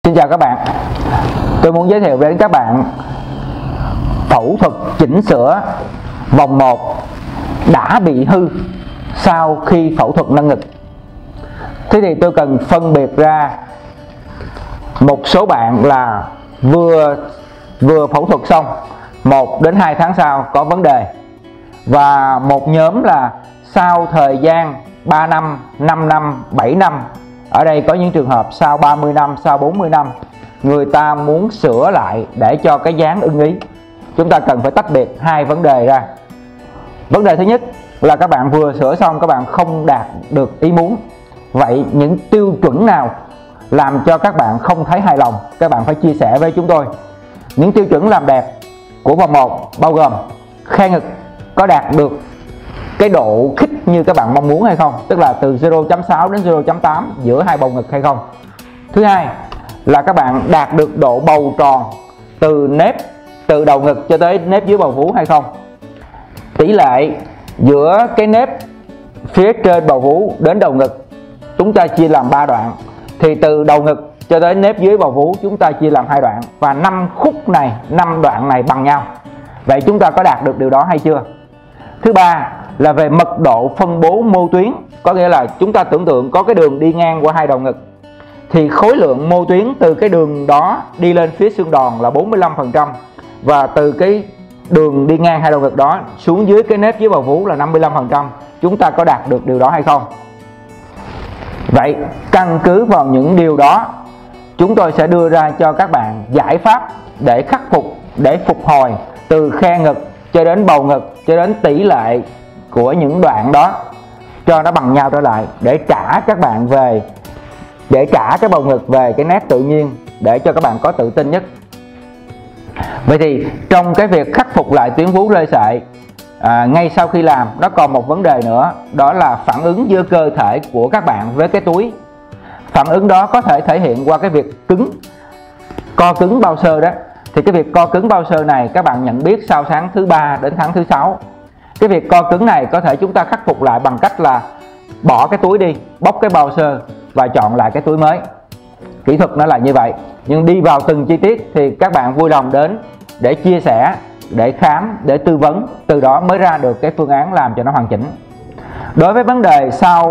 Xin chào các bạn, tôi muốn giới thiệu đến các bạn phẫu thuật chỉnh sửa vòng 1 đã bị hư sau khi phẫu thuật nâng ngực. Thế thì tôi cần phân biệt ra một số bạn là vừa phẫu thuật xong 1 đến 2 tháng sau có vấn đề, và một nhóm là sau thời gian 3 năm, 5 năm, 7 năm. Ở đây có những trường hợp sau 30 năm, sau 40 năm người ta muốn sửa lại để cho cái dáng ưng ý. Chúng ta cần phải tách biệt hai vấn đề ra. Vấn đề thứ nhất là các bạn vừa sửa xong các bạn không đạt được ý muốn. Vậy những tiêu chuẩn nào làm cho các bạn không thấy hài lòng? Các bạn phải chia sẻ với chúng tôi. Những tiêu chuẩn làm đẹp của vòng 1 bao gồm khe ngực có đạt được cái độ khít như các bạn mong muốn hay không, tức là từ 0.6 đến 0.8 giữa hai bầu ngực hay không. Thứ hai là các bạn đạt được độ bầu tròn từ đầu ngực cho tới nếp dưới bầu vú hay không. Tỷ lệ giữa cái nếp phía trên bầu vú đến đầu ngực chúng ta chia làm 3 đoạn, thì từ đầu ngực cho tới nếp dưới bầu vú chúng ta chia làm 2 đoạn, và 5 khúc này, 5 đoạn này bằng nhau. Vậy chúng ta có đạt được điều đó hay chưa? Thứ ba là về mật độ phân bố mô tuyến, có nghĩa là chúng ta tưởng tượng có cái đường đi ngang qua hai đầu ngực, thì khối lượng mô tuyến từ cái đường đó đi lên phía xương đòn là 45%, và từ cái đường đi ngang hai đầu ngực đó xuống dưới cái nếp dưới bầu vú là 55%. Chúng ta có đạt được điều đó hay không? Vậy căn cứ vào những điều đó, chúng tôi sẽ đưa ra cho các bạn giải pháp để khắc phục, để phục hồi từ khe ngực cho đến bầu ngực, cho đến tỷ lệ của những đoạn đó cho nó bằng nhau trở lại, để trả các bạn về, để trả cái bầu ngực về cái nét tự nhiên, để cho các bạn có tự tin nhất. Vậy thì trong cái việc khắc phục lại tuyến vú rơi sệ ngay sau khi làm, nó còn một vấn đề nữa, đó là phản ứng giữa cơ thể của các bạn với cái túi. Phản ứng đó có thể thể hiện qua cái việc co cứng bao xơ đó. Thì cái việc co cứng bao xơ này các bạn nhận biết sau tháng thứ 3 đến tháng thứ 6. Cái việc co cứng này có thể chúng ta khắc phục lại bằng cách là bỏ cái túi đi, bóc cái bao xơ và chọn lại cái túi mới. Kỹ thuật nó là như vậy, nhưng đi vào từng chi tiết thì các bạn vui lòng đến để chia sẻ, để khám, để tư vấn, từ đó mới ra được cái phương án làm cho nó hoàn chỉnh. Đối với vấn đề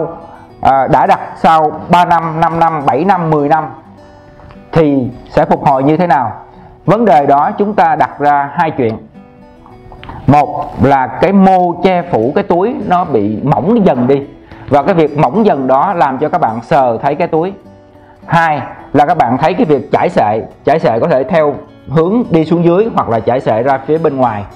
đã đặt sau 3 năm, 5 năm, 7 năm, 10 năm thì sẽ phục hồi như thế nào? Vấn đề đó chúng ta đặt ra hai chuyện. Một là cái mô che phủ cái túi nó bị mỏng dần đi, và cái việc mỏng dần đó làm cho các bạn sờ thấy cái túi. Hai là các bạn thấy cái việc chảy xệ có thể theo hướng đi xuống dưới hoặc là chảy xệ ra phía bên ngoài.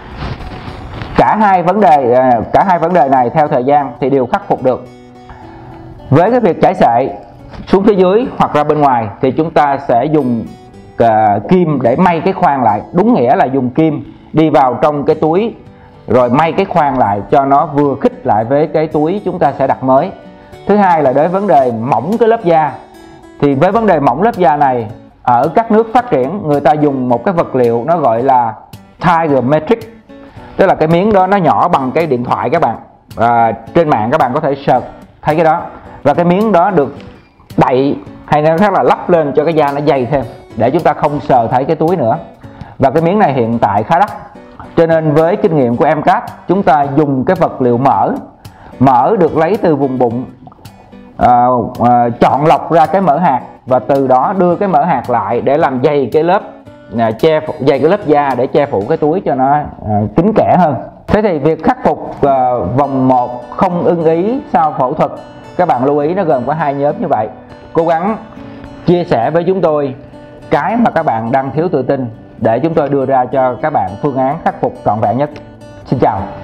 Cả hai vấn đề này theo thời gian thì đều khắc phục được. Với cái việc chảy xệ xuống phía dưới hoặc ra bên ngoài thì chúng ta sẽ dùng kim để may cái khoang lại, đúng nghĩa là dùng kim đi vào trong cái túi rồi may cái khoang lại cho nó vừa khít lại với cái túi chúng ta sẽ đặt mới. Thứ hai là đối với vấn đề mỏng cái lớp da, thì với vấn đề mỏng lớp da này, ở các nước phát triển người ta dùng một cái vật liệu nó gọi là Tiger Matrix, tức là cái miếng đó nó nhỏ bằng cái điện thoại các bạn. Trên mạng các bạn có thể search thấy cái đó, và cái miếng đó được đậy hay nói khác là lắp lên cho cái da nó dày thêm, để chúng ta không sờ thấy cái túi nữa. Và cái miếng này hiện tại khá đắt, cho nên với kinh nghiệm của MCAT, chúng ta dùng cái vật liệu mỡ được lấy từ vùng bụng, chọn lọc ra cái mỡ hạt, và từ đó đưa cái mỡ hạt lại để làm dày cái lớp dày cái lớp da để che phủ cái túi cho nó kín kẽ hơn. Thế thì việc khắc phục vòng 1 không ưng ý sau phẫu thuật, các bạn lưu ý nó gồm có hai nhóm như vậy. Cố gắng chia sẻ với chúng tôi cái mà các bạn đang thiếu tự tin, để chúng tôi đưa ra cho các bạn phương án khắc phục trọn vẹn nhất. Xin chào.